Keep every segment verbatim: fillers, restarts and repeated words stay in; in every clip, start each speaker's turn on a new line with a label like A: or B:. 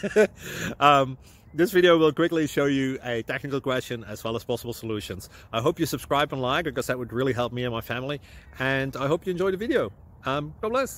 A: um, this video will quickly show you a technical question as well as possible solutions. I hope you subscribe and like, because that would really help me and my family. And I hope you enjoy the video. Um, God bless.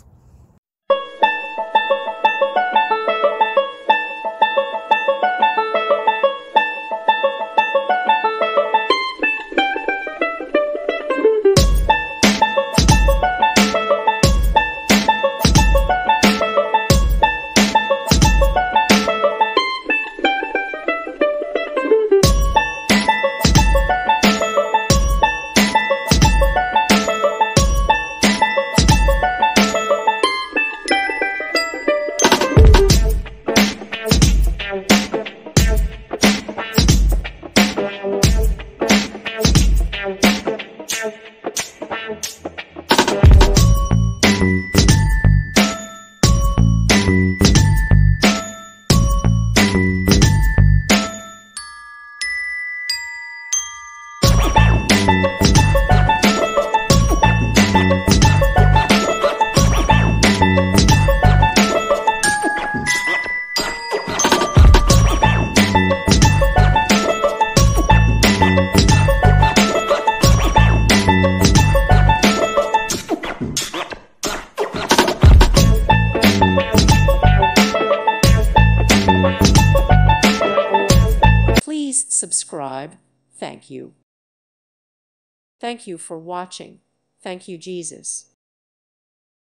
B: Please subscribe. Thank you. Thank you for watching. Thank you, Jesus.